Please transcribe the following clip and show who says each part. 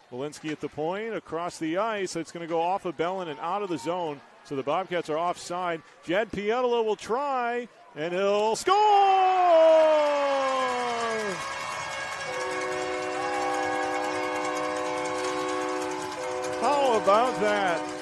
Speaker 1: Walensky at the point, across the ice. It's going to go off of Bellin and out of the zone. So the Bobcats are offside. Jed Pietila will try, and he'll score! How about that?